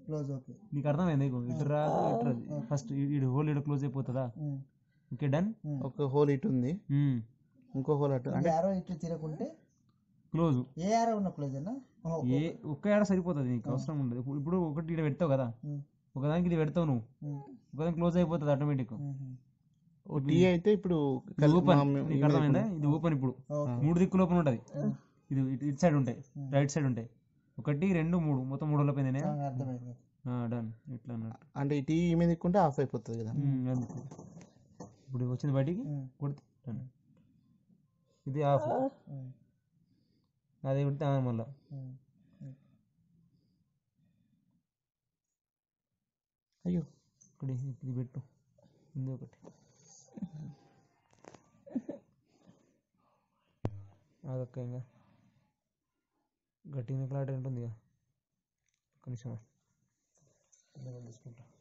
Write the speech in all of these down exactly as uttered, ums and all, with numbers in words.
Close okay నీకు అర్థమైంది ఇటు రాదు ఇటు రాదు ఫస్ట్ ఇటు హోల్ ఇటు క్లోజ్ అయిపోతుందా ఓకే డన్ ఒక హోల్ ఇటు ఉంది ఇంకో హోల్ అటు అంటే యారో ఇటు తిరగకుంటే క్లోజ్ ఏ యారో ఉన్న క్లోజ్ అన్నా ఏ ఒక్క ఏడ సరిపోతుంది నీకు అవసరం ఉండదు ఇప్పుడు ఒకటి ఇక్కడ పెడతావు కదా ఒకదానికి ఇది పెడతావు నువ్వు ఒకదానికి క్లోజ్ అయిపోతుంది ఆటోమేటిక్ టీ అయితే ఇప్పుడు ఓపెన్ నీకు అర్థమైందా ఇది ఓపెన్ ఇప్పుడు మూడు దిక్కులు ఓపెన్ ఉంటుంది ఇది ఇటు సైడ్ ఉంటాయి రైట్ సైడ్ ఉంటాయి ఒకటి రెండు మూడు మొత్తం మూడు అయిపోయింది డన్ ఇట్లా అన్నట్టు అంటే ఈ టీ మీద దిక్కుంటే ఆఫ్ అయిపోతుంది కదా ఇప్పుడు వచ్చింది బయటికి కొడితే డన్ ఇది ఆఫ్ అదే కొడితే మళ్ళా అయ్యో ఇక్కడ ఇది పెట్టు ఉంది ఒకటి అదొక్క ఇంకా గట్టిగా క్లాట్ ఉంటుంది ఇక ఒక్క నిమిషం తీసుకుంటా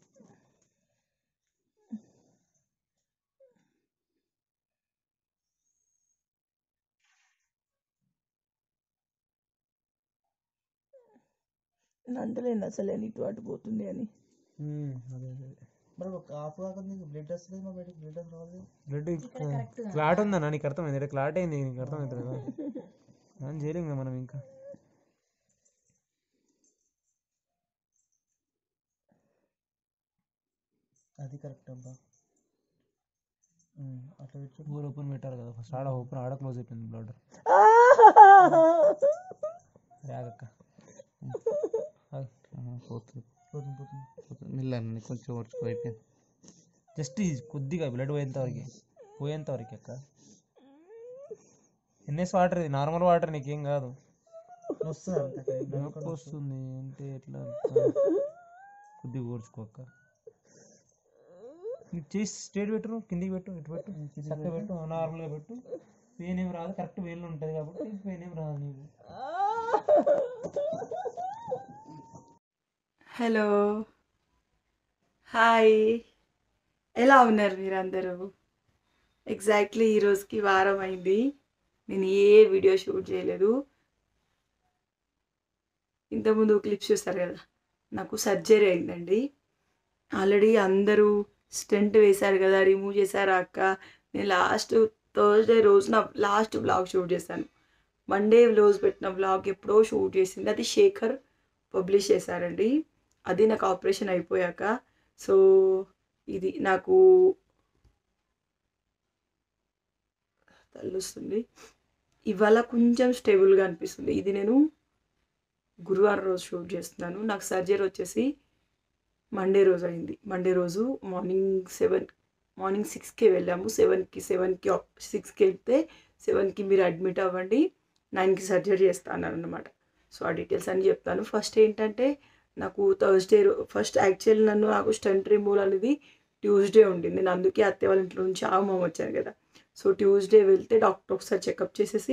అంటలేను అసలు ఇటు అటు పోతుంది అని అదే అదే మరి ఒక ఆఫ్ కాకుండా బ్లడ్ వస్తుంది మా బయటకి బ్లడ్ రావాలి బ్లడ్ క్లాట్ ఉందన్నా నీకు అర్థమైంది క్లాట్ అయింది నీకు అర్థమవుతుంది కదా అని చేయలేము మనం ఇంకా అది కరెక్ట్ అబ్బా అట్లా పెట్టి ఊరు ఓపెన్ పెట్టారు కదా ఫస్ట్ ఆడ ఓపెన్ ఆడ క్లోజ్ అయిపోయింది బ్లడ్ రాగక్క పోతుంది పోతుంది పోతుంది మిల్లని కొంచెం వరకు అయిపోయింది జస్ట్ కొద్దిగా బ్లడ్ పోయేంత వరకు పోయేంత వరకు అక్క ఎన్ఎస్ వాటర్ ఇది నార్మల్ వాటర్ నీకేం కాదు వస్తుంది నొప్పి వస్తుంది అంటే ఎట్లా కొద్దిగా ఓర్చుకోక్క చేసి స్ట్రేట్ పెట్టు కిందికి పెట్టు ఇటు పెట్టు చక్కగా పెట్టు నార్మల్గా పెట్టు పెయిన్ ఏం రాదు కరెక్ట్ వేలు ఉంటుంది కాబట్టి పెయిన్ ఏం రాదు నీకు హలో హాయ్ ఎలా ఉన్నారు మీరందరూ ఎగ్జాక్ట్లీ ఈరోజుకి వారం అయింది నేను ఏ వీడియో షూట్ చేయలేదు ఇంతకుముందు క్లిప్స్ చూస్తారు కదా నాకు సర్జరీ అయిందండి ఆల్రెడీ అందరూ స్టెంట్ వేశారు కదా రిమూవ్ చేశారు అక్క నేను లాస్ట్ థర్స్డే రోజు నా లాస్ట్ బ్లాగ్ షూట్ చేశాను మండే రోజు పెట్టిన బ్లాగ్ ఎప్పుడో షూట్ చేసింది అది శేఖర్ పబ్లిష్ చేశారండి అది నాకు ఆపరేషన్ అయిపోయాక సో ఇది నాకు తల్లుస్తుంది ఇవాళ కొంచెం స్టేబుల్గా అనిపిస్తుంది ఇది నేను గురువారం రోజు షూట్ చేస్తున్నాను నాకు సర్జరీ వచ్చేసి మండే రోజు అయింది మండే రోజు మార్నింగ్ సెవెన్ మార్నింగ్ సిక్స్కి వెళ్ళాము సెవెన్కి సెవెన్కి సిక్స్కి వెళ్తే సెవెన్కి మీరు అడ్మిట్ అవ్వండి నైన్కి సర్జరీ చేస్తాను అన్నమాట సో ఆ డీటెయిల్స్ అని చెప్తాను ఫస్ట్ ఏంటంటే నాకు థర్స్డే ఫస్ట్ యాక్చువల్ నన్ను నాకు స్టంట్ రిమూవల్ అనేది ట్యూస్డే ఉండింది నేను అందుకే అత్తయ్య వాళ్ళ ఇంట్లో నుంచి ఆగమం వచ్చాను కదా సో ట్యూస్డే వెళ్తే డాక్టర్ ఒకసారి చెకప్ చేసేసి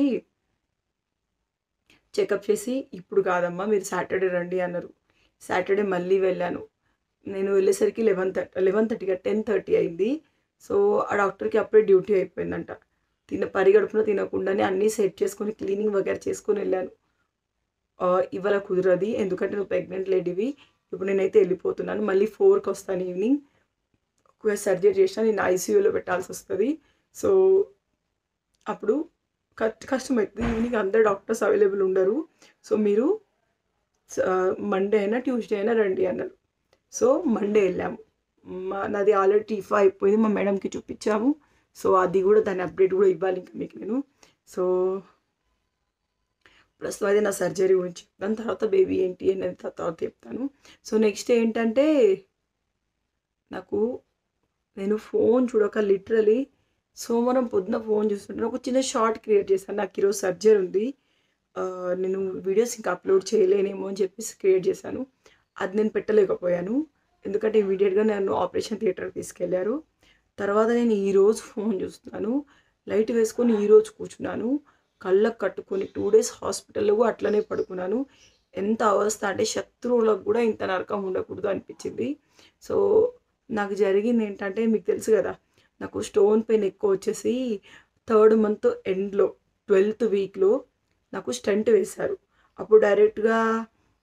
చెకప్ చేసి ఇప్పుడు కాదమ్మా మీరు సాటర్డే రండి అన్నారు సాటర్డే మళ్ళీ వెళ్ళాను నేను వెళ్ళేసరికి లెవెన్ థర్టీ లెవెన్ థర్టీగా టెన్ థర్టీ అయింది సో ఆ డాక్టర్కి అప్పుడే డ్యూటీ అయిపోయిందంట తిన పరిగడుపున తినకుండానే అన్నీ సెట్ చేసుకొని క్లీనింగ్ వగేర చేసుకొని వెళ్ళాను ఇవాళ కుదరది ఎందుకంటే నువ్వు ప్రెగ్నెంట్ లేడీవి ఇప్పుడు నేనైతే వెళ్ళిపోతున్నాను మళ్ళీ ఫోర్కి వస్తాను ఈవినింగ్ ఒకవేళ సర్జరీ చేసినా నేను ఐసీయూలో పెట్టాల్సి వస్తుంది సో అప్పుడు కష్టమవుతుంది ఈవినింగ్ అందరు డాక్టర్స్ అవైలబుల్ ఉండరు సో మీరు మండే అయినా ట్యూస్డే అయినా రండి అన్నారు సో మండే వెళ్ళాము మా నాది ఆల్రెడీ టీఫా అయిపోయింది మా మేడంకి చూపించాము సో అది కూడా దాని అప్డేట్ కూడా ఇవ్వాలి ఇంకా మీకు నేను సో ప్రస్తుతం అయితే నా సర్జరీ గురించి చెప్తాను తర్వాత బేబీ ఏంటి అనేది తర్వాత చెప్తాను సో నెక్స్ట్ ఏంటంటే నాకు నేను ఫోన్ చూడక లిటరలీ సోమవారం పొద్దున ఫోన్ చూస్తుంటే ఒక చిన్న షార్ట్ క్రియేట్ చేశాను నాకు ఈరోజు సర్జరీ ఉంది నేను వీడియోస్ ఇంకా అప్లోడ్ చేయలేనేమో అని చెప్పేసి క్రియేట్ చేశాను అది నేను పెట్టలేకపోయాను ఎందుకంటే ఇమీడియట్గా నన్ను ఆపరేషన్ థియేటర్కి తీసుకెళ్లారు తర్వాత నేను ఈరోజు ఫోన్ చూస్తున్నాను లైట్ వేసుకొని ఈరోజు కూర్చున్నాను కళ్ళకు కట్టుకొని టూ డేస్ హాస్పిటల్లో కూడా అట్లనే పడుకున్నాను ఎంత అవస్థ అంటే శత్రువులకు కూడా ఇంత నరకం ఉండకూడదు అనిపించింది సో నాకు జరిగింది ఏంటంటే మీకు తెలుసు కదా నాకు స్టోన్ పెయిన్ ఎక్కువ వచ్చేసి థర్డ్ మంత్ ఎండ్లో ట్వెల్త్ వీక్లో నాకు స్టంట్ వేశారు అప్పుడు డైరెక్ట్గా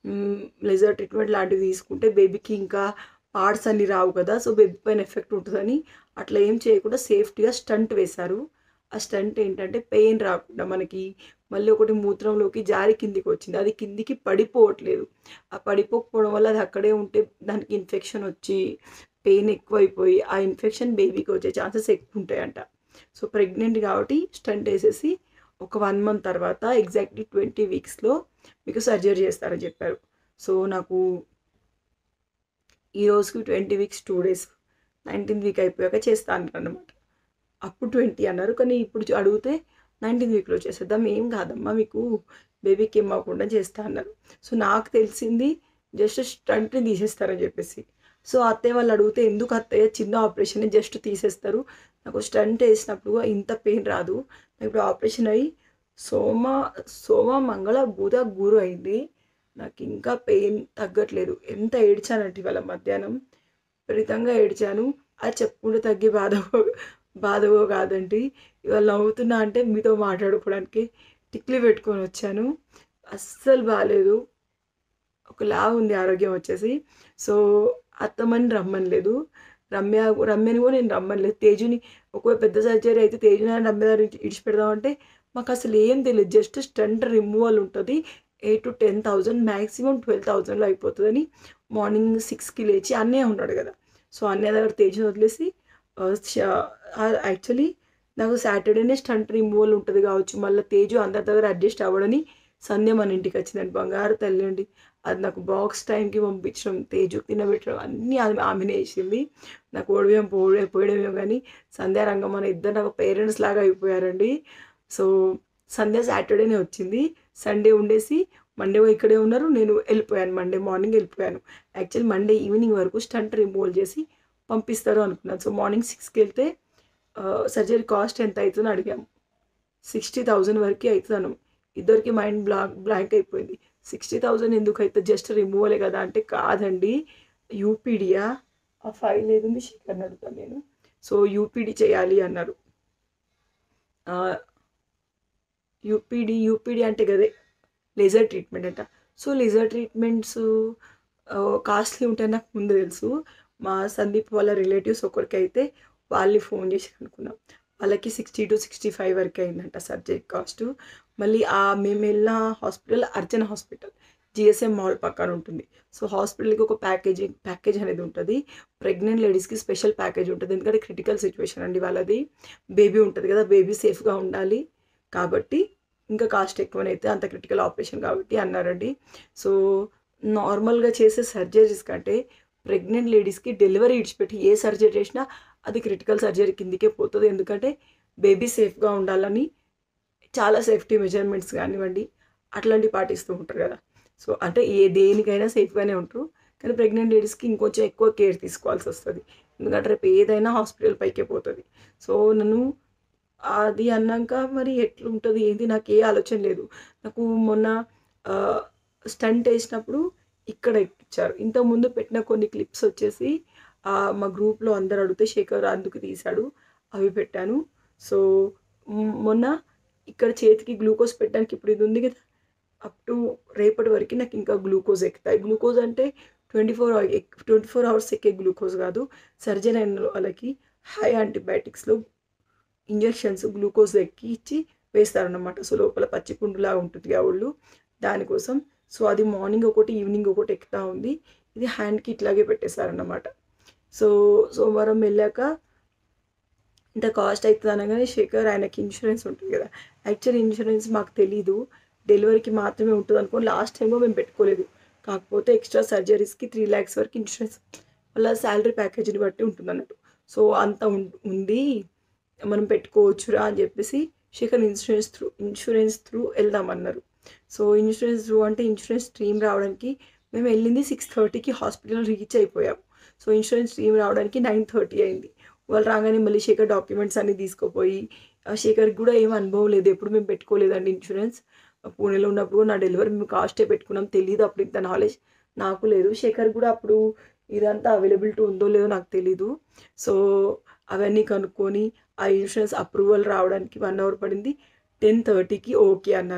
లేజర్ ట్రీట్మెంట్ లాంటివి తీసుకుంటే బేబీకి ఇంకా పార్ట్స్ అన్ని రావు కదా, సో బేబీ పైన ఎఫెక్ట్ ఉంటుందని అట్లా ఏం చేయకుండా సేఫ్టీగా స్టంట్ వేశారు. ఆ స్టంట్ ఏంటంటే పెయిన్ రాకుండా మనకి మళ్ళీ ఒకటి మూత్రంలోకి జారి కిందికి వచ్చింది, అది కిందికి పడిపోవట్లేదు. ఆ పడిపోకపోవడం వల్ల అది అక్కడే ఉంటే దానికి ఇన్ఫెక్షన్ వచ్చి పెయిన్ ఎక్కువైపోయి ఆ ఇన్ఫెక్షన్ బేబీకి వచ్చే ఛాన్సెస్ ఎక్కువ ఉంటాయంట. సో ప్రెగ్నెంట్ కాబట్టి స్టంట్ వేసేసి ఒక వన్ మంత్ తర్వాత ఎగ్జాక్ట్లీ ట్వంటీ వీక్స్లో మీకు సర్జరీ చేస్తారని చెప్పారు. సో నాకు ఈ రోజుకి twenty weeks two days nineteenth week అయిపోయాక చేస్తాను అన్నమాట. అప్పుడు ట్వంటీ అన్నారు, కానీ ఇప్పుడు అడిగితే నైన్టీన్త్ వీక్లో చేసేద్దాం, ఏం కాదమ్మా మీకు బేబీకి ఏం అవ్వకుండా చేస్తా అన్నారు. సో నాకు తెలిసింది జస్ట్ స్టంట్ని తీసేస్తారని చెప్పేసి. సో అత్తయ్య వాళ్ళు అడిగితే ఎందుకు అత్తయ్య చిన్న ఆపరేషన్ జస్ట్ తీసేస్తారు, నాకు స్టంట్ వేసినప్పుడు ఇంత పెయిన్ రాదు, నాకు ఇప్పుడు ఆపరేషన్ అయ్యి సోమ సోమ మంగళ బుధ గురు అయింది, నాకు ఇంకా పెయిన్ తగ్గట్లేదు. ఎంత ఏడ్చానంటే ఇవాళ మధ్యాహ్నం విపరీతంగా ఏడ్చాను. అది చెప్పుకుంటూ తగ్గి బాధవో బాధవో కాదండి, ఇవాళ నవ్వుతున్నా అంటే మీతో మాట్లాడుకోవడానికి టిక్లీ పెట్టుకొని వచ్చాను. అస్సలు బాగాలేదు, ఒకలా ఉంది ఆరోగ్యం వచ్చేసి. సో అత్తమ్మని రమ్మనలేదు, రమ్య రమ్యని కూడా నేను రమ్మనలేదు. తేజుని ఒకవేళ పెద్ద సర్జరీ అయితే తేజుని రమ్య దగ్గర ఇడిచిపెడదామంటే మాకు అసలు ఏం తెలియదు, జస్ట్ స్టంట్ రిమూవల్ ఉంటుంది, eight to ten thousand maximum twelve థౌజండ్లో అయిపోతుందని మార్నింగ్ సిక్స్కి లేచి అన్నయ్య ఉన్నాడు కదా, సో అన్నయ్య దగ్గర తేజుని వదిలేసి యాక్చువల్లీ నాకు సాటర్డేనే స్టంట్ రిమూవల్ ఉంటుంది కావచ్చు, మళ్ళీ తేజు అందరి దగ్గర అడ్జస్ట్ అవ్వడని సంధ్య మన ఇంటికి వచ్చిందండి, బంగారు తల్లి అండి. అది నాకు బాక్స్ టైంకి పంపించడం, తేజుకి తినబెట్టడం అన్నీ ఆమె ఆమెనే వేసింది. నాకు ఓడివేం పోవడే పోయడమేమో కానీ సంధ్య రంగమ్మ ఇద్దరు నాకు పేరెంట్స్ లాగా అయిపోయారండి. సో సంధ్య సాటర్డేనే వచ్చింది, సండే ఉండేసి మండే ఇక్కడే ఉన్నారు, నేను వెళ్ళిపోయాను, మండే మార్నింగ్ వెళ్ళిపోయాను. యాక్చువల్లీ మండే ఈవినింగ్ వరకు స్టంట్ రిమూవల్ చేసి పంపిస్తారు అనుకున్నాను. సో మార్నింగ్ సిక్స్కి వెళ్తే సర్జరీ కాస్ట్ ఎంత అవుతుందో అడిగాము, సిక్స్టీ థౌజండ్ వరకు అవుతాను. ఇద్దరికి మైండ్ బ్లాక్ బ్లాంక్ అయిపోయింది, సిక్స్టీ థౌజండ్ ఎందుకు అవుతుంది, జస్ట్ రిమూవలే కదా అంటే కాదండి యూపీడియా, ఆ ఫైల్ ఏది శేఖర్ని అడుగుతాను నేను. సో యూపీడీ చేయాలి అన్నారు. యూపీడీ యూపీడీ అంటే కదే లేజర్ ట్రీట్మెంట్ అంట. సో లేజర్ ట్రీట్మెంట్స్ కాస్ట్లీ ఉంటాయని నాకు ముందు తెలుసు. మా సందీప్ వాళ్ళ రిలేటివ్స్ ఒకరికి అయితే వాళ్ళని ఫోన్ చేసి అనుకున్నాం, వాళ్ళకి సిక్స్టీ టు సిక్స్టీ ఫైవ్ వరకు అయిందంట సర్జరీ కాస్ట్. మళ్ళీ ఆ మేము వెళ్ళిన hospital Archana hospital GSM mall పక్కన ఉంటుంది. సో హాస్పిటల్కి ఒక ప్యాకేజీ ప్యాకేజ్ అనేది ఉంటుంది, ప్రెగ్నెంట్ లేడీస్కి స్పెషల్ ప్యాకేజ్ ఉంటుంది, ఎందుకంటే క్రిటికల్ సిచ్యువేషన్ అండి వాళ్ళది, బేబీ ఉంటుంది కదా, బేబీ సేఫ్గా ఉండాలి కాబట్టి ఇంకా కాస్ట్ ఎక్కువనైతే అంత క్రిటికల్ ఆపరేషన్ కాబట్టి అన్నారండి. సో నార్మల్గా చేసే సర్జరీస్ కంటే ప్రెగ్నెంట్ లేడీస్కి డెలివరీ ఇడిచిపెట్టి ఏ సర్జరీ చేసినా అది క్రిటికల్ సర్జరీ కిందికే పోతుంది, ఎందుకంటే బేబీ సేఫ్గా ఉండాలని చాలా సేఫ్టీ మెజర్మెంట్స్ కానివ్వండి అట్లాంటివి పాటిస్తూ ఉంటారు కదా. సో అంటే ఏ దేనికైనా సేఫ్గానే ఉంటారు, కానీ ప్రెగ్నెంట్ లేడీస్కి ఇంకొంచెం ఎక్కువ కేర్ తీసుకోవాల్సి వస్తుంది, ఎందుకంటే రేపు ఏదైనా హాస్పిటల్ పైకే పోతుంది. సో నన్ను అది అన్నాక మరి ఎట్లుంటుంది ఏంటి నాకు ఏ ఆలోచన లేదు. నాకు మొన్న స్టంట్ వేసినప్పుడు ఇక్కడ ఎక్కించారు, ఇంతకుముందు పెట్టిన కొన్ని క్లిప్స్ వచ్చేసి మా గ్రూప్లో అందరు అడిగితే శేఖర్ అందుకు తీశాడు, అవి పెట్టాను. సో మొన్న ఇక్కడ చేతికి గ్లూకోజ్ పెట్టడానికి ఇప్పుడు ఇది ఉంది కదా, అప్ టు రేపటి వరకు నాకు ఇంకా గ్లూకోజ్ ఎక్కుతాయి. గ్లూకోజ్ అంటే twenty four twenty four hours ఎక్కే గ్లూకోజ్ కాదు, సర్జరీ అయిన వాళ్ళకి హై యాంటీబయాటిక్స్లో ఇంజెక్షన్స్ గ్లూకోజ్ ఎక్కి ఇచ్చి వేస్తారన్నమాట. సో లోపల పచ్చిపుండులాగా ఉంటుంది వాళ్ళు దానికోసం. సో అది మార్నింగ్ ఒకటి ఈవినింగ్ ఒకటి ఎక్కుతూ ఉంది, ఇది హ్యాండ్కి ఇట్లాగే పెట్టేశారన్నమాట. సో సోమవారం వెళ్ళాక ఇంత కాస్ట్ అవుతుంది అనగానే శేఖర్ ఆయనకి ఇన్సూరెన్స్ ఉంటుంది కదా, యాక్చువల్ ఇన్సూరెన్స్ మాకు తెలీదు, డెలివరీకి మాత్రమే ఉంటుంది అనుకోని లాస్ట్ టైంలో మేము పెట్టుకోలేదు, కాకపోతే ఎక్స్ట్రా సర్జరీస్కి త్రీ ల్యాక్స్ వరకు ఇన్సూరెన్స్ వాళ్ళ శాలరీ ప్యాకేజీని బట్టి ఉంటుంది అన్నట్టు. సో అంత ఉంది మనం పెట్టుకోవచ్చురా అని చెప్పేసి Shekhar insurance through insurance through వెళ్దామన్నారు. సో ఇన్సూరెన్స్ త్రూ అంటే ఇన్సూరెన్స్ స్ట్రీమ్ రావడానికి మేము వెళ్ళింది సిక్స్ థర్టీకి హాస్పిటల్ రీచ్ అయిపోయాము. సో ఇన్సూరెన్స్ స్ట్రీమ్ రావడానికి నైన్ థర్టీ అయింది. వాళ్ళు రాగానే మళ్ళీ శేఖర్ డాక్యుమెంట్స్ అన్ని తీసుకుపోయి, శేఖర్కి కూడా ఏం అనుభవం లేదు, ఎప్పుడు మేము పెట్టుకోలేదండి ఇన్సూరెన్స్, పూణేలో ఉన్నప్పుడు నా డెలివరీ మేము కాస్టే పెట్టుకున్నాం, తెలియదు అప్పుడు ఇంత నాలెడ్జ్ నాకు లేదు, శేఖర్ కూడా అప్పుడు ఇదంతా అవైలబిలిటీ ఉందో లేదో నాకు తెలీదు. సో అవన్నీ కనుక్కొని ఆ ఇన్సూరెన్స్ అప్రూవల్ రావడానికి వన్ అవర్ పడింది, టెన్ థర్టీకి ఓకే అన్నారు.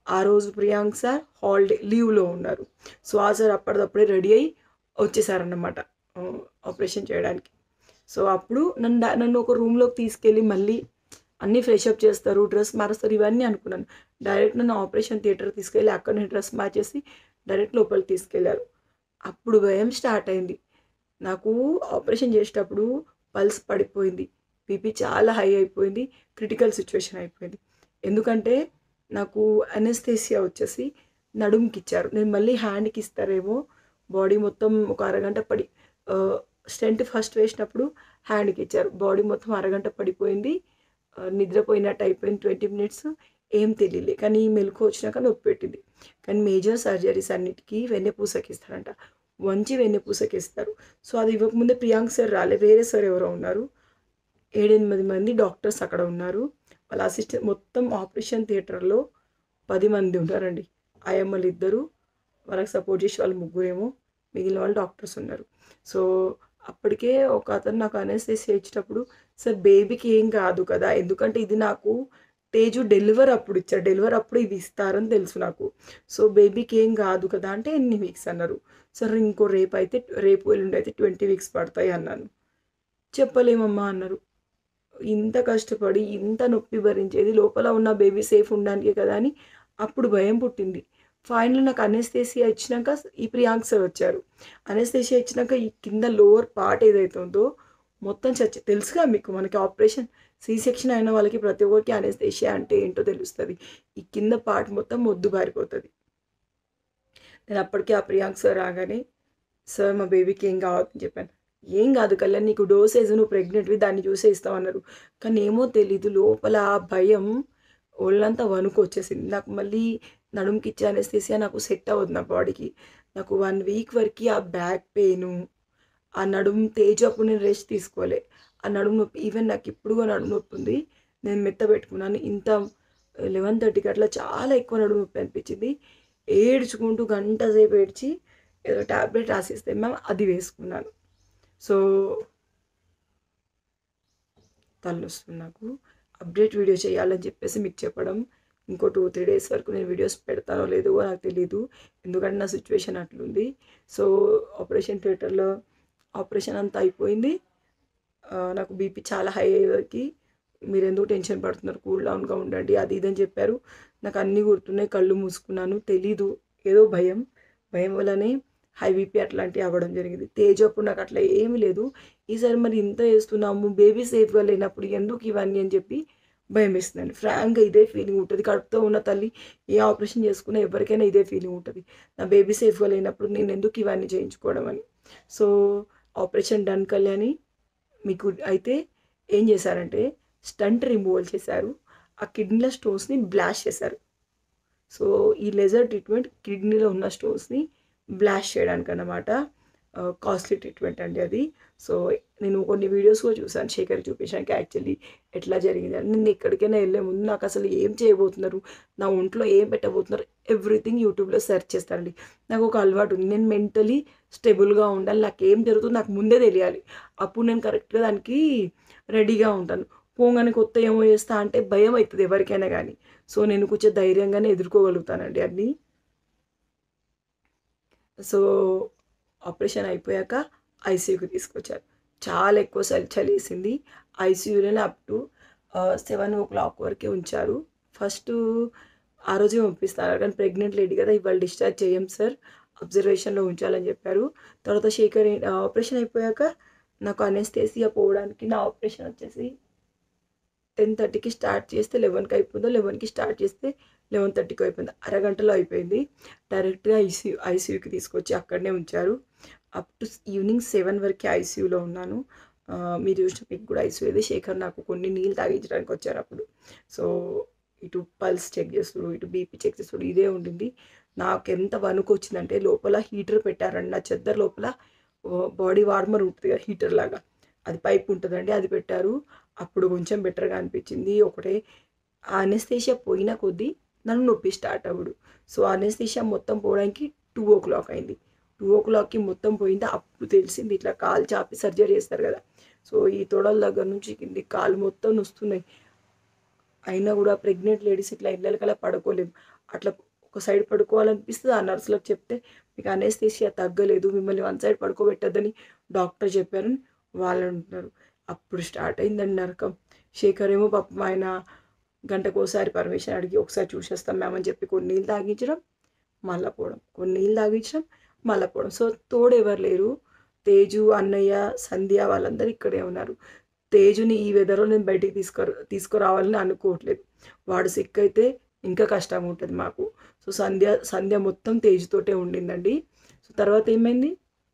ఆ రోజు ప్రియాంక్ సార్ హాలిడే లీవ్లో ఉన్నారు. సో ఆ సార్ అప్పటిదప్పుడే రెడీ అయ్యి వచ్చేసారన్నమాట ఆపరేషన్ చేయడానికి. సో అప్పుడు నన్ను డా- నన్ను ఒక రూమ్లోకి తీసుకెళ్ళి మళ్ళీ అన్నీ ఫ్రెషప్ చేస్తారు, డ్రెస్ మారుస్తారు, ఇవన్నీ అనుకున్నాను. డైరెక్ట్ నన్ను ఆపరేషన్ థియేటర్ తీసుకెళ్ళి అక్కడనే డ్రెస్ మార్చేసి డైరెక్ట్ లోపలికి తీసుకెళ్లారు. అప్పుడు భయం స్టార్ట్ అయింది నాకు. ఆపరేషన్ చేసేటప్పుడు పల్స్ పడిపోయింది, బీపీ చాలా హై అయిపోయింది, క్రిటికల్ సిచ్యువేషన్ అయిపోయింది. ఎందుకంటే నాకు అనెస్థేసియా వచ్చేసి నడుముకి ఇచ్చారు. నేను మళ్ళీ హ్యాండ్కి ఇస్తారేమో, బాడీ మొత్తం ఒక అరగంట పడి స్టెంట్ ఫస్ట్ వేసినప్పుడు హ్యాండ్కి ఇచ్చారు, బాడీ మొత్తం అరగంట పడిపోయింది, ఆ, నిద్రపోయినట్టు అయిపోయింది. ట్వంటీ మినిట్స్ ఏం తెలియలే, కానీ మెలకు వచ్చినాక నొప్పి పెట్టింది. కానీ మేజర్ సర్జరీస్ అన్నిటికీ వెన్నెపూసకి ఇస్తారంట, వంచి వెన్నెపూసకి ఇస్తారు. సో అది ఇవ్వకముందే ప్రియాంక్ సార్ రాలే, వేరే సార్ ఎవరో ఉన్నారు. ఏడెనిమిది మంది డాక్టర్స్ అక్కడ ఉన్నారు. వాళ్ళ అసిస్టెంట్ మొత్తం ఆపరేషన్ థియేటర్లో పది మంది ఉన్నారండి. ఆయమ్మలు ఇద్దరు, వాళ్ళకి సపోర్ట్ చేసి వాళ్ళు ముగ్గురేమో, మిగిలిన వాళ్ళు డాక్టర్స్ ఉన్నారు. సో అప్పటికే ఒక అతను నాకు అనెస్థెసియా ఇచ్చేటప్పుడు, సార్ బేబీకి ఏం కాదు కదా, ఎందుకంటే ఇది నాకు తేజు డెలివర్ అప్పుడు ఇచ్చారు, డెలివర్ అప్పుడు ఇది ఇస్తారని తెలుసు నాకు. సో బేబీకి ఏం కాదు కదా అంటే ఎన్ని వీక్స్ అన్నారు. సార్ ఇంకో రేపు అయితే రేపు ఎల్లుండి అయితే ట్వంటీ వీక్స్ పడతాయి అన్నాను. చెప్పలేమమ్మా అన్నారు. ఇంత కష్టపడి ఇంత నొప్పి భరించేది లోపల ఉన్న బేబీ సేఫ్ ఉండడానికే కదా అని అప్పుడు భయం పుట్టింది. ఫైనల్ నాకు అనెస్థేసియా ఇచ్చినాక ఈ ప్రియాంక్ సార్ వచ్చారు. అనెస్థేసియా ఇచ్చినాక ఈ కింద లోవర్ పార్ట్ ఏదైతే ఉందో మొత్తం చచ్చి, తెలుసుగా మీకు, మనకి ఆపరేషన్ సి సెక్షన్ అయిన వాళ్ళకి ప్రతి ఒక్కరికి అనెస్థేసియా అంటే ఏంటో తెలుస్తుంది. ఈ కింద పార్ట్ మొత్తం మొద్దు బారిపోతుంది. నేను అప్పటికే ఆ ప్రియాంక్ సార్ రాగానే, సార్ మా బేబీకి ఏం కావద్దని చెప్పాను. ఏం కాదు కళ్యాణ్, నీకు డోసేజ్, నువ్వు ప్రెగ్నెంట్వి, దాన్ని చూసే ఇస్తామన్నారు. కానీ ఏమో తెలీదు, లోపల ఆ భయం ఒళ్ళంతా వణుకు వచ్చేసింది నాకు. మళ్ళీ నడుముకి ఇచ్చే అనెస్థేసియా నాకు సెట్ అవ్వదు నా బాడీకి. నాకు వన్ వీక్ వరకు ఆ బ్యాక్ పెయిన్, ఆ నడుము తేజు అప్పుడు నేను రెస్ట్ తీసుకోలే, ఆ నడుము నొప్పి, ఈవెన్ నాకు ఇప్పుడు కూడా నడుము నొప్పి ఉంది. నేను మెత్త పెట్టుకున్నాను. ఇంత లెవెన్ థర్టీకి అట్లా చాలా ఎక్కువ నడుము నొప్పి అనిపించింది. ఏడ్చుకుంటూ గంట సేపు ఏడ్చి ఏదో ట్యాబ్లెట్ రాసిస్తే మ్యామ్ అది వేసుకున్నాను. సో తలనొస్తుంది నాకు. అప్డేట్ వీడియో చేయాలని చెప్పేసి మీకు చెప్పడం, ఇంకో టూ త్రీ డేస్ వరకు నేను వీడియోస్ పెడతానో లేదో నాకు తెలీదు, ఎందుకంటే నా సిచ్యువేషన్ అట్లుంది. సో ఆపరేషన్ థియేటర్లో ఆపరేషన్ అంతా అయిపోయింది. నాకు బీపీ చాలా హై అయ్యేకి, మీరు ఎందుకు టెన్షన్ పడుతున్నారు, కూల్ డౌన్గా ఉండండి, అది ఇదని చెప్పారు. నాకు అన్నీ గుర్తున్నాయి, కళ్ళు మూసుకున్నాను, తెలీదు, ఏదో భయం భయం వల్లనే హై బీపీ అట్లాంటివి అవ్వడం జరిగింది. తేజు అప్పుడు నాకు అట్లా ఏమీ లేదు. ఈసారి మరి ఇంత వేస్తున్నాము, బేబీ సేఫ్గా లేనప్పుడు ఎందుకు ఇవన్నీ అని చెప్పి భయం వేస్తుందండి. ఫ్రాంక్గా ఇదే ఫీలింగ్ ఉంటుంది. కడుపుతో ఉన్న తల్లి ఏ ఆపరేషన్ చేసుకున్నా ఎవరికైనా ఇదే ఫీలింగ్ ఉంటుంది, నా బేబీ సేఫ్గా లేనప్పుడు నేను ఎందుకు ఇవన్నీ చేయించుకోవడం అని. So operation done Kalyani. మీకు అయితే ఏం చేశారంటే స్టంట్ రిమూవల్ చేశారు, ఆ కిడ్నీలో స్టోన్స్ని బ్లాస్ట్ చేశారు. సో ఈ లేజర్ ట్రీట్మెంట్ కిడ్నీలో ఉన్న స్టోన్స్ని బ్లాస్ట్ చేయడానికి అన్నమాట. కాస్ట్లీ ట్రీట్మెంట్ అండి అది. సో నేను కొన్ని వీడియోస్ కూడా చూసాను, శేఖర్ చూపించడానికి యాక్చువల్లీ ఎట్లా జరిగింది అని. నేను ఎక్కడికైనా వెళ్ళే ముందు నాకు అసలు ఏం చేయబోతున్నారు, నా ఒంట్లో ఏం పెట్టబోతున్నారు, ఎవ్రీథింగ్ యూట్యూబ్లో సెర్చ్ చేస్తానండి. నాకు ఒక అలవాటు ఉంది, నేను మెంటలీ స్టేబుల్గా ఉండాలి, నాకు ఏం జరుగుతుందో నాకు ముందే తెలియాలి, అప్పుడు నేను కరెక్ట్గా దానికి రెడీగా ఉంటాను. పోగానే కొత్త ఏమో చేస్తా అంటే భయం అవుతుంది ఎవరికైనా కానీ. సో నేను కొంచెం ధైర్యంగానే ఎదుర్కోగలుగుతానండి అన్నీ. సో ఆపరేషన్ అయిపోయాక ఐసీయూకి తీసుకొచ్చారు. చాలా ఎక్కువ చలి చలేసింది. ఐసీయూలోనే up to seven o'clock వరకే ఉంచారు. ఫస్ట్ ఆ రోజే పంపిస్తారు, కానీ ప్రెగ్నెంట్ లేడీ కదా ఇవాళ డిశ్చార్జ్ చేయం సార్, అబ్జర్వేషన్లో ఉంచాలని చెప్పారు. తర్వాత శేఖర్ ఆపరేషన్ అయిపోయాక నాకు అనెస్థేసియా పోవడానికి, నా ఆపరేషన్ వచ్చేసి టెన్ థర్టీకి స్టార్ట్ చేస్తే లెవెన్కి అయిపోయిందో, లెవెన్కి స్టార్ట్ చేస్తే లెవెన్ థర్టీకి అయిపోయింది, అరగంటలో అయిపోయింది. డైరెక్ట్గా ఐసీయూ ఐసీయూకి తీసుకొచ్చి అక్కడనే ఉంచారు. అప్ టు ఈవినింగ్ సెవెన్ వరకు ఐసీయూలో ఉన్నాను. మీరు చూసిన మీకు కూడా ఐసీయూ ఇది. శేఖర్ నాకు కొన్ని నీళ్ళు తాగించడానికి వచ్చారు అప్పుడు. సో ఇటు పల్స్ చెక్ చేస్తుడు, ఇటు బీపీ చెక్ చేస్తుడు, ఇదే ఉండింది. నాకు ఎంత వణుకు వచ్చిందంటే, లోపల హీటర్ పెట్టారండి, నా చెద్దర్ లోపల బాడీ వార్మర్ ఉంటుంది కదా హీటర్ లాగా, అది పైప్ ఉంటుందండి, అది పెట్టారు. అప్పుడు కొంచెం బెటర్గా అనిపించింది. ఒకటే అనెస్థేషియా పోయిన కొద్దీ నన్ను నొప్పి స్టార్ట్ అవ్వడు. సో అనెస్థేషియా మొత్తం పోవడానికి టూ ఓ క్లాక్ అయింది. టూ ఓ క్లాక్కి మొత్తం పోయింది. అప్పుడు తెలిసింది ఇట్లా కాలు చాపి సర్జరీ చేస్తారు కదా, సో ఈ తొడల దగ్గర నుంచి కింది కాలు మొత్తం నొస్తున్నాయి. అయినా కూడా ప్రెగ్నెంట్ లేడీస్ ఇట్లా ఇళ్ళకలా పడుకోలేము. అట్లా ఒక సైడ్ పడుకోవాలనిపిస్తుంది. ఆ నర్సులకు చెప్తే మీకు అనెస్థీషియా తగ్గలేదు, మిమ్మల్ని వన్ సైడ్ పడుకోబెట్టద్దని డాక్టర్ చెప్పారని వాళ్ళు అంటున్నారు. అప్పుడు స్టార్ట్ అయిందండి నరకం. శేఖర్ ఏమో పాపం ఆయన గంటకోసారి పర్మిషన్ అడిగి ఒకసారి చూసేస్తాం మ్యామ్ అని చెప్పి కొన్ని నీళ్ళు తాగించడం, మళ్ళా పోవడం, కొన్ని నీళ్ళు తాగించడం, మళ్ళా పోవడం. సో తోడు ఎవరు లేరు. తేజు, అన్నయ్య, సంధ్య వాళ్ళందరూ ఇక్కడే ఉన్నారు. తేజుని ఈ వెదర్లో నేను బయటికి తీసుకు తీసుకురావాలని అనుకోవట్లేదు. వాడు సిక్ అయితే ఇంకా కష్టం ఉంటుంది మాకు. సో సంధ్య సంధ్య మొత్తం తేజుతోటే ఉండిందండి. సో తర్వాత ఏమైంది,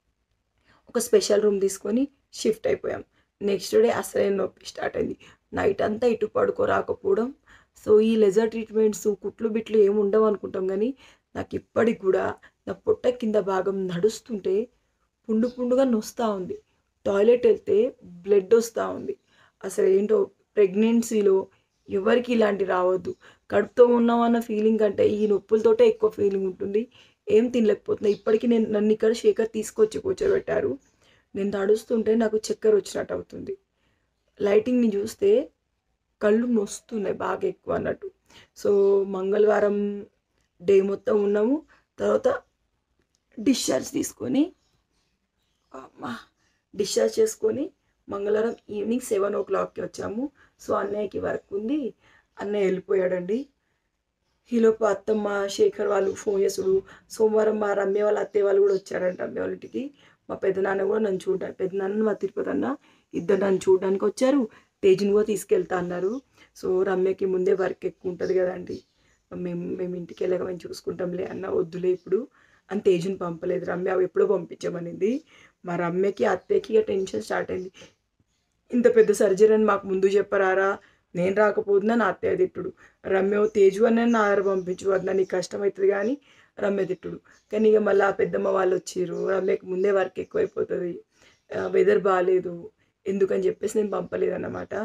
ఒక స్పెషల్ రూమ్ తీసుకొని షిఫ్ట్ అయిపోయాం. నెక్స్ట్ డే అసలైన నొప్పి స్టార్ట్ అయింది. నైట్ అంతా ఇటు పడుకోరాకపోవడం. సో ఈ లెజర్ ట్రీట్మెంట్స్ కుట్లు బిట్లు ఏమి ఉండవు అనుకుంటాం, కానీ నాకు ఇప్పటికి కూడా నా పొట్ట కింద భాగం నడుస్తుంటే పుండు పుండుగా నొస్తూ ఉంది. టాయిలెట్ వెళ్తే బ్లడ్ వస్తూ ఉంది. అసలు ఏంటో ప్రెగ్నెన్సీలో ఎవరికి ఇలాంటి రావద్దు. కడుపుతో ఉన్నామన్న ఫీలింగ్ కంటే ఈ నొప్పులతోటే ఎక్కువ ఫీలింగ్ ఉంటుంది. ఏం తినలేకపోతున్నా. ఇప్పటికీ నేను నన్ను ఇక్కడ శేఖర్ తీసుకొచ్చి కూర్చోబెట్టారు. నేను నడుస్తుంటే నాకు చక్కెర వచ్చినట్టు అవుతుంది. లైటింగ్ని చూస్తే కళ్ళు నొస్తున్నాయి బాగా ఎక్కువ అన్నట్టు. సో మంగళవారం డే మొత్తం ఉన్నాము. తర్వాత డిశ్చార్జ్ తీసుకొని అమ్మా డిశ్చార్జ్ చేసుకొని మంగళవారం ఈవినింగ్ సెవెన్ ఓ క్లాక్కి వచ్చాము. సో అన్నయ్యకి వర్క్ ఉంది, అన్నయ్య వెళ్ళిపోయాడండి. ఈలోపు అత్తమ్మ, శేఖర్ వాళ్ళు ఫోన్ చేసుడు. సోమవారం మా రమ్య వాళ్ళ అత్తయ్య వాళ్ళు కూడా వచ్చారంట రమ్య వాళ్ళ ఇంటికి. మా పెద్దనాన్న కూడా నన్ను చూడడానికి, పెద్దనాన్న మా తిరుపతి అన్న ఇద్దరు నన్ను చూడడానికి వచ్చారు. తేజుని కూడా తీసుకెళ్తా అన్నారు. సో రమ్యకి ముందే వర్క్ ఎక్కువ ఉంటుంది కదండి, మేము మేము ఇంటికి వెళ్ళక మేము చూసుకుంటాంలే అన్న, వద్దులే ఇప్పుడు అని తేజుని పంపలేదు. రమ్య ఎప్పుడో పంపించామనింది. మా రమ్యకి అత్తయ్యకి ఇక టెన్షన్ స్టార్ట్ అయింది. ఇంత పెద్ద సర్జరీ అని మాకు ముందు చెప్పరారా, నేను రాకపోతున్నా నా అత్తయ్య తిట్టుడు. రమ్య తేజు అని నా దగ్గర పంపించు, అది నీకు కష్టమవుతుంది కానీ రమ్య తిట్టుడు. కానీ ఇక మళ్ళీ ఆ పెద్దమ్మ వాళ్ళు వచ్చారు. రమ్యకి ముందే వర్క్ ఎక్కువైపోతుంది, వెదర్ బాగాలేదు ఎందుకని చెప్పేసి నేను పంపలేదు అన్నమాట.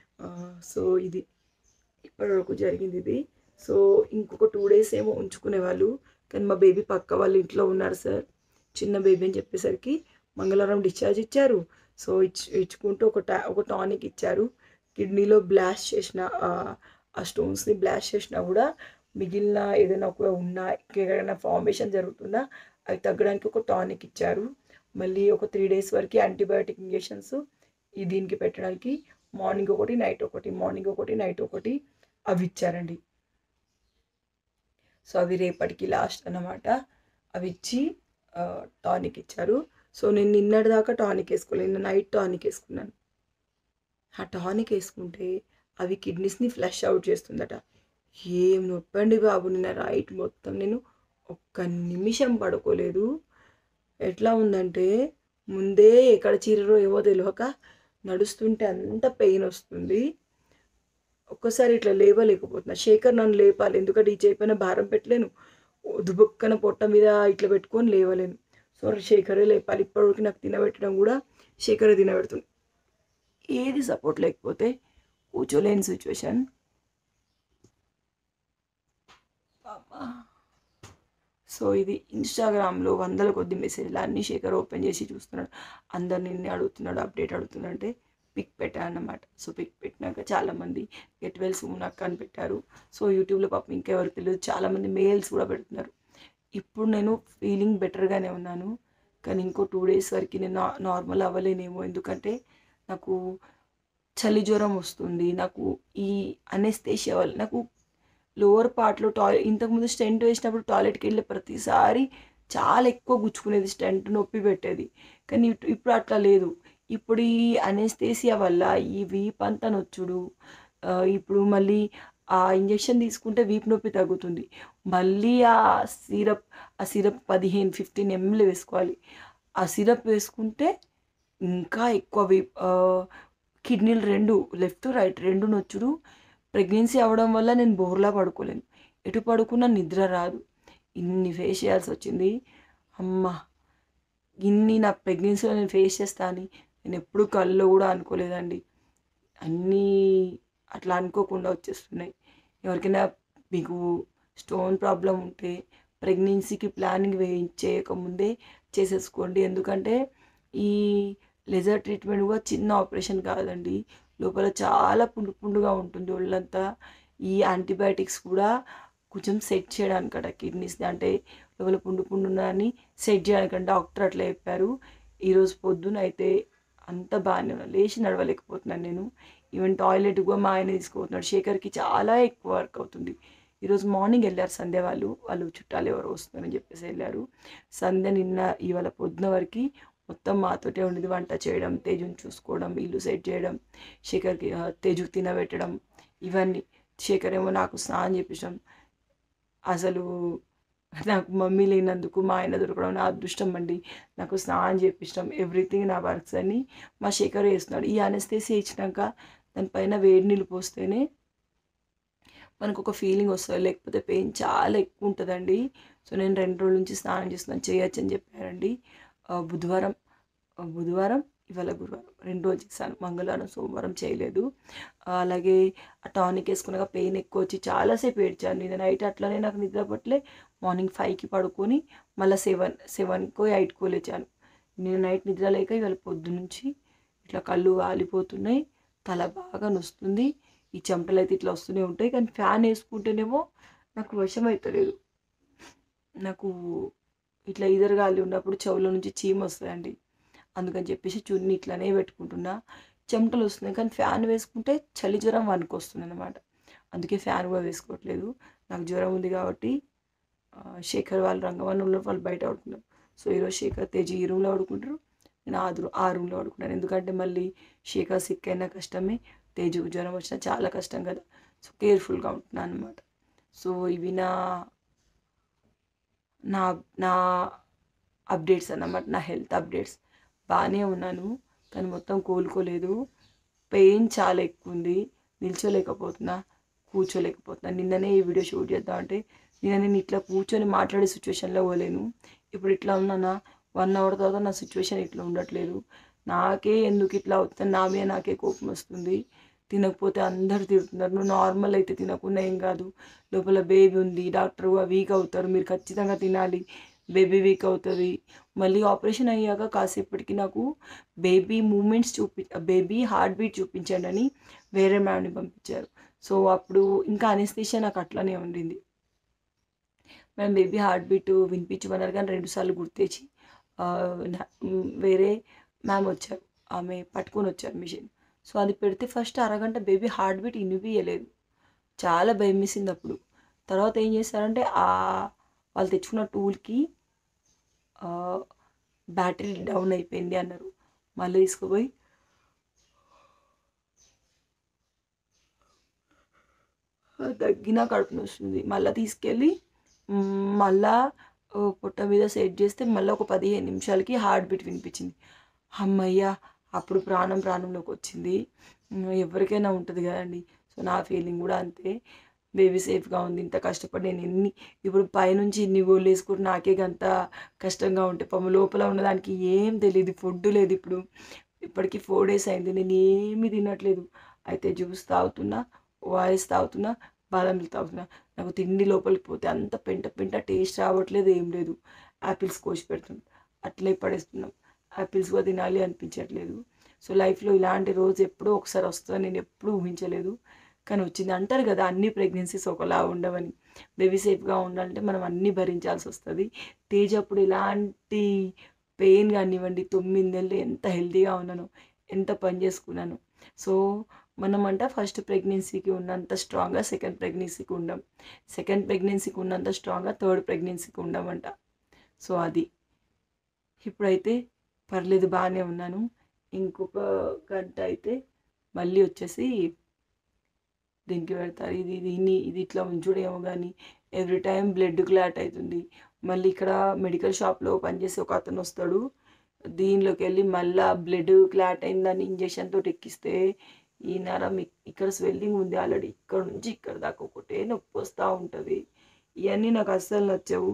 సో ఇది ఇప్పటివరకు జరిగింది ఇది. సో ఇంకొక టూ డేస్ ఏమో ఉంచుకునే వాళ్ళు, కానీ మా బేబీ పక్క వాళ్ళు ఇంట్లో ఉన్నారు సార్, చిన్న బేబీ అని చెప్పేసరికి మంగళవారం డిశ్చార్జ్ ఇచ్చారు. సో ఇచ్ ఇచ్చుకుంటూ ఒక టా ఒక టానిక్ ఇచ్చారు. కిడ్నీలో బ్లాస్ట్ చేసిన ఆ స్టోన్స్ని బ్లాస్ట్ చేసినా కూడా మిగిలిన ఏదైనా ఒక ఉన్నా ఏదైనా ఫార్మేషన్ జరుగుతున్నా అవి తగ్గడానికి ఒక టానిక్ ఇచ్చారు. మళ్ళీ ఒక త్రీ డేస్ వరకు యాంటీబయాటిక్ ఇంజెక్షన్స్ ఈ దీనికి పెట్టడానికి మార్నింగ్ ఒకటి నైట్ ఒకటి మార్నింగ్ ఒకటి నైట్ ఒకటి అవి ఇచ్చారండి. సో అవి రేపటికి లాస్ట్ అన్నమాట. అవి ఇచ్చి టానిక్ ఇచ్చారు. సో నేను నిన్నటి దాకా టానిక్ వేసుకోలేదు, నిన్న నైట్ టానిక్ వేసుకున్నాను. ఆ టానిక్ వేసుకుంటే అవి కిడ్నీస్ని ఫ్లష్ అవుట్ చేస్తుందట. ఏం నొప్పండి బాబు, నిన్న రైట్ మొత్తం నేను ఒక్క నిమిషం పడుకోలేదు. ఎట్లా ఉందంటే ముందే ఎక్కడ చీరలో ఏమో తెలియక నడుస్తుంటే అంత పెయిన్ వస్తుంది. ఒక్కసారి ఇట్లా లేవలేకపోతున్నా. శేఖర్ నన్ను లేపాలి, ఎందుకంటే ఈ చేపైన భారం పెట్టలేను, దుబుక్కన పొట్ట మీద ఇట్లా పెట్టుకొని లేవలేను. సో శేఖరే లేపాలి. ఇప్పటివరకు నాకు తినబెట్టడం కూడా శేఖరే తినబెడుతుంది. ఏది సపోర్ట్ లేకపోతే కూర్చోలేని సిచ్యువేషన్. సో ఇది ఇన్స్టాగ్రామ్లో వందల కొద్ది మెసేజ్లు అన్నీ శేఖర్ ఓపెన్ చేసి చూస్తున్నాడు. అందరు నిన్నే అడుగుతున్నాడు, అప్డేట్ అడుగుతున్నాడు అంటే పిక్ పెట్టాను అన్నమాట. సో పిక్ పెట్టినాక చాలామంది గెట్ వెల్ సూన్ అక్క అని పెట్టారు. సో యూట్యూబ్లో పాపం ఇంకెవరికి తెలియదు, చాలామంది మెయిల్స్ కూడా పెడుతున్నారు. ఇప్పుడు నేను ఫీలింగ్ బెటర్గానే ఉన్నాను, కానీ ఇంకో టూ డేస్ వరకు నేను నార్మల్ అవ్వలేనేమో. ఎందుకంటే నాకు చలి జ్వరం వస్తుంది. నాకు ఈ అనెస్థేషియా వల్ల నాకు లోవర్ పార్ట్లో టాయిలెట్, ఇంతకుముందు స్టెంట్ వేసినప్పుడు టాయిలెట్కి వెళ్ళే ప్రతిసారి చాలా ఎక్కువ గుచ్చుకునేది, స్టెంట్ నొప్పి పెట్టేది. కానీ ఇప్పుడు అట్లా లేదు. ఇప్పుడు ఈ అనెస్థేషియా వల్ల ఈ వీప్ అంతా నొచ్చుడు, ఇప్పుడు మళ్ళీ ఆ ఇంజెక్షన్ తీసుకుంటే వీప్ నొప్పి తగ్గుతుంది. మళ్ళీ ఆ సిరప్ ఆ సిరప్ పదిహేను ఫిఫ్టీన్ ఎంఎల్ వేసుకోవాలి. ఆ సిరప్ వేసుకుంటే ఇంకా ఎక్కువ వీప్, కిడ్నీలు రెండు లెఫ్ట్ రైట్ రెండు నొచ్చుడు. ప్రెగ్నెన్సీ అవ్వడం వల్ల నేను బోర్లా పడుకోలేను, ఎటు పడుకున్నా నిద్ర రాదు. ఇన్ని ఫేస్ చేయాల్సి వచ్చింది. అమ్మ ఇన్ని నా ప్రెగ్నెన్సీలో నేను ఫేస్ చేస్తా అని నేను ఎప్పుడు కల్లో కూడా అనుకోలేదండి. అన్నీ అట్లా అనుకోకుండా వచ్చేస్తున్నాయి. ఎవరికైనా మీకు స్టోన్ ప్రాబ్లం ఉంటే ప్రెగ్నెన్సీకి ప్లానింగ్ వే చేయకముందే చేసేసుకోండి. ఎందుకంటే ఈ లేజర్ ట్రీట్మెంట్ కూడా చిన్న ఆపరేషన్ కాదండి, లోపల చాలా పుండు పుండుగా ఉంటుంది ఒళ్ళంతా. ఈ యాంటీబయాటిక్స్ కూడా కొంచెం సెట్ చేయడానికట కిడ్నీస్ అంటే లోపల పుండు పుండు ఉన్నదని సెట్ చేయడానికంటే డాక్టర్ అట్లా చెప్పారు. ఈరోజు పొద్దున అయితే అంత బాగానే ఉన్నా, లేచి నడవలేకపోతున్నాను నేను. ఈవెన్ టాయిలెట్ కూడా మా ఆయన తీసుకుపోతున్నాడు. శేఖర్కి చాలా ఎక్కువ వర్క్ అవుతుంది. ఈరోజు మార్నింగ్ వెళ్ళారు సంధ్య వాళ్ళు వాళ్ళు చుట్టాలు ఎవరు వస్తున్నారని చెప్పేసి వెళ్ళారు. సంధ్య నిన్న ఇవాళ పొద్దున వరకు మొత్తం మాతోటే ఉండేది. వంట చేయడం, తేజుని చూసుకోవడం, ఇల్లు సెట్ చేయడం, శేఖర్కి తేజుకి తినబెట్టడం, ఇవన్నీ. శేఖర్ ఏమో నాకు స్నానం చేపించడం. అసలు నాకు మమ్మీ లేనందుకు మా ఆయన దొరకడం నా అదృష్టం అండి. నాకు స్నానం చేపించడం, ఎవ్రీథింగ్ నా వర్క్స్ అన్నీ మా శేఖర్ చేస్తున్నాడు. ఈ అనస్థేసియా ఇచ్చినాక దానిపైన వేడి నీళ్ళు పోస్తేనే మనకు ఒక ఫీలింగ్ వస్తుంది, లేకపోతే పెయిన్ చాలా ఎక్కువ ఉంటుందండి. సో నేను రెండు రోజుల నుంచి స్నానం చేస్తున్నాను, చేయొచ్చు అని చెప్పారండి. బుధవారం బుధవారం ఇవాళ గురువారం రెండు రోజులు చేశాను, మంగళవారం సోమవారం చేయలేదు. అలాగే ఆ టానిక్ వేసుకున్నాక పెయిన్ ఎక్కువ వచ్చి చాలాసేపు ఏడ్చాను. నేను నైట్ అట్లనే నాకు నిద్ర పట్టలే. మార్నింగ్ ఫైవ్కి పడుకొని మళ్ళీ సెవెన్ సెవెన్కో ఎయిట్కో లేచాను. నేను నైట్ నిద్ర లేక ఇవాళ పొద్దు నుంచి ఇట్లా కళ్ళు ఆలిపోతున్నాయి, తల బాగా నొస్తుంది, ఈ చెమటలు అయితే ఇట్లా వస్తూనే ఉంటాయి. కానీ ఫ్యాన్ వేసుకుంటేనేమో నాకు వశం అవుతలేదు. నాకు ఇట్లా ఈదరగాలి ఉన్నప్పుడు చెవుల నుంచి చీమ వస్తుందండి. అందుకని చెప్పేసి చున్నీ ఇట్లానే పెట్టుకుంటున్నా. చెమటలు వస్తున్నాయి కానీ ఫ్యాన్ వేసుకుంటే చలి జ్వరం వణుకొస్తుంది అనమాట. అందుకే ఫ్యాన్ కూడా వేసుకోవట్లేదు. నాకు జ్వరం ఉంది కాబట్టి శేఖర్ వాళ్ళు రంగవనంలో వాళ్ళు బయట ఆడుకున్నారు. సో ఈరోజు శేఖర్ తేజీ ఈ రూమ్లో ఆడుకుంటారు, నేను ఆ ఆ రూమ్లో ఆడుకుంటాను. ఎందుకంటే మళ్ళీ శేఖర్ సిక్ అయినా కష్టమే, తేజుకు జ్వరం వచ్చినా చాలా కష్టం కదా. సో కేర్ఫుల్గా ఉంటున్నాను అనమాట. సో ఇవి నా నా నా అప్డేట్స్ అన్నమాట, నా హెల్త్ అప్డేట్స్. బాగానే ఉన్నాను కానీ మొత్తం కోలుకోలేదు. పెయిన్ చాలా ఎక్కువ ఉంది, నిల్చోలేకపోతున్నా, కూర్చోలేకపోతున్నా. నిన్ననే ఈ వీడియో షూట్ చేద్దాం అంటే నిన్న నేను ఇట్లా కూర్చొని మాట్లాడే సిచ్యువేషన్లో పోలేను. ఇప్పుడు ఇట్లా ఉన్నానా, వన్ అవర్ తర్వాత నా సిచ్యువేషన్ ఇట్లా ఉండట్లేదు. నాకే ఎందుకు ఇట్లా అవుతుంది, నా మీద నాకే కోపం వస్తుంది. తినకపోతే అందరు తిడుతున్నారు, నువ్వు నార్మల్ అయితే తినకుండా ఏం కాదు, లోపల బేబీ ఉంది, డాక్టర్ వీక్ అవుతారు, మీరు ఖచ్చితంగా తినాలి, బేబీ వీక్ అవుతుంది. మళ్ళీ ఆపరేషన్ అయ్యాక కాసేపటికి నాకు బేబీ మూమెంట్స్ చూపి బేబీ హార్ట్ బీట్ చూపించండి అని వేరే మ్యామ్ని పంపించారు. సో అప్పుడు ఇంకా అనెస్థీషియా నాకు అట్లనే ఉండింది. మేము బేబీ హార్ట్ బీట్ వినిపించమన్నారు కానీ రెండుసార్లు గుర్తించి వేరే మ్యామ్ వచ్చారు, ఆమె పట్టుకొని వచ్చారు మిషన్. సో అది పెడితే ఫస్ట్ అరగంట బేబీ హార్ట్ బీట్ వినిపించలేదు, చాలా భయం వేసింది అప్పుడు. తర్వాత ఏం చేశారంటే ఆ వాళ్ళు తెచ్చుకున్న టూల్కి బ్యాటరీ డౌన్ అయిపోయింది అన్నారు. మళ్ళీ తీసుకుపోయి తగ్గినా కడుపు నొస్తుంది, మళ్ళీ తీసుకెళ్ళి మళ్ళా పొట్ట మీద సెట్ చేస్తే మళ్ళీ ఒక పదిహేను నిమిషాలకి హార్ట్ బీట్ వినిపించింది. అమ్మయ్య, అప్పుడు ప్రాణం ప్రాణంలోకి వచ్చింది. ఎవరికైనా ఉంటుంది కదండి. సో నా ఫీలింగ్ కూడా అంతే. బేబీ సేఫ్గా ఉంది. ఇంత కష్టపడి నేను ఎన్ని ఇప్పుడు పైనుంచి ఇన్ని గోళ్ళు వేసుకుంటే నాకే అంత కష్టంగా ఉంటే పాము లోపల ఉన్నదానికి ఏం తెలియదు, ఫుడ్ లేదు. ఇప్పుడు ఇప్పటికీ ఫోర్ డేస్ అయింది, నేను ఏమీ తినట్లేదు. అయితే జ్యూస్ తాగుతున్నా, ఓఆర్ఎస్ తాగుతున్నా, బాదం మిల్క్ తాగుతున్నా. నాకు తిండి లోపలికి పోతే అంత పెంట పెంట టేస్ట్ రావట్లేదు, ఏం లేదు. యాపిల్స్ కోసి పెడుతున్నాం, అట్లే పడేస్తున్నాం. యాపిల్స్ కూడా తినాలి అనిపించట్లేదు. సో లైఫ్లో ఇలాంటి రోజు ఎప్పుడో ఒకసారి వస్తుందని నేను ఎప్పుడూ ఊహించలేదు, కానీ వచ్చింది. అంటారు కదా అన్ని ప్రెగ్నెన్సీస్ ఒకలా ఉండవని. బేబీ సేఫ్గా ఉండాలంటే మనం అన్నీ భరించాల్సి వస్తుంది. తేజ్ అప్పుడు ఎలాంటి పెయిన్ కానివ్వండి, తొమ్మిది నెలలు ఎంత హెల్తీగా ఉన్నాను, ఎంత పని చేసుకున్నాను. సో మనమంట ఫస్ట్ ప్రెగ్నెన్సీకి ఉన్నంత స్ట్రాంగ్గా సెకండ్ ప్రెగ్నెన్సీకి ఉండం, సెకండ్ ప్రెగ్నెన్సీకి ఉన్నంత స్ట్రాంగ్గా థర్డ్ ప్రెగ్నెన్సీకి ఉండమంట. సో అది ఇప్పుడైతే పర్లేదు, బాగానే ఉన్నాను. ఇంకొక గంట అయితే మళ్ళీ వచ్చేసి దీనికి పెడతారు. ఇది దీన్ని ఇది ఇట్లా ఉంచుడేమో కానీ ఎవ్రీ టైం బ్లడ్ క్లాట్ అవుతుంది. మళ్ళీ ఇక్కడ మెడికల్ షాప్లో పనిచేసే ఒక అతను వస్తాడు, దీనిలోకి వెళ్ళి మళ్ళీ బ్లడ్ క్లాట్ అయిందని ఇంజక్షన్ తోటి ఎక్కిస్తే ఈ నరం ఇక్కడ స్వెల్లింగ్ ఉంది ఆల్రెడీ, ఇక్కడ నుంచి ఇక్కడ దాకా ఒకటే నొప్పి వస్తూ ఉంటుంది. ఇవన్నీ నాకు అస్సలు నచ్చవు.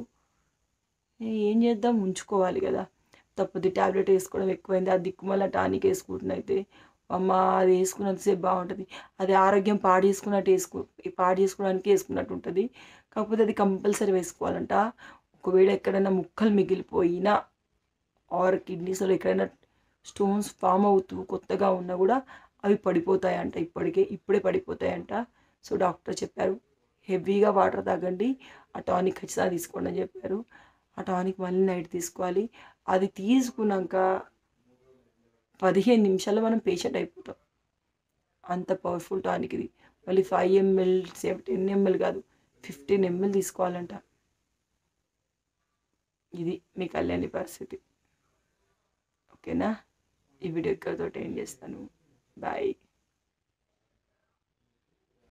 ఏం చేద్దాం, ఉంచుకోవాలి కదా, తప్పదు. ట్యాబ్లెట్ వేసుకోవడం ఎక్కువైంది. ఆ దిక్కుమల్ల టానిక్ వేసుకుంటున్నైతే అమ్మ అది వేసుకున్నంతసేపు బాగుంటుంది, అది ఆరోగ్యం పాడు చేసుకున్నట్టు వేసుకో పాడు చేసుకోవడానికి వేసుకున్నట్టు ఉంటుంది. కాకపోతే అది కంపల్సరీ వేసుకోవాలంట. ఒకవేళ ఎక్కడైనా ముక్కలు మిగిలిపోయినా ఆర్ కిడ్నీస్లో ఎక్కడైనా స్టోన్స్ ఫామ్ అవుతూ కొత్తగా ఉన్నా కూడా అవి పడిపోతాయంట, ఇప్పటికే ఇప్పుడే పడిపోతాయంట. సో డాక్టర్ చెప్పారు హెవీగా వాటర్ తాగండి, ఆ టానిక్ ఖచ్చితంగా తీసుకోండి అని చెప్పారు. ఆ టానిక్ మళ్ళీ నైట్ తీసుకోవాలి. అది తీసుకున్నాక పదిహేను నిమిషాల్లో మనం పేషెంట్ అయిపోతాం, అంత పవర్ఫుల్ టానిక్ ఇది. మళ్ళీ ఫైవ్ ఎంఎల్ టెన్ ఎంఎల్ కాదు, ఫిఫ్టీన్ ఎంఎల్ తీసుకోవాలంట. ఇది మీ కళ్యాణి పరిస్థితి. ఓకేనా? ఈ వీడియో ఇక్కడితో ఏం చేస్తాను. బాయ్.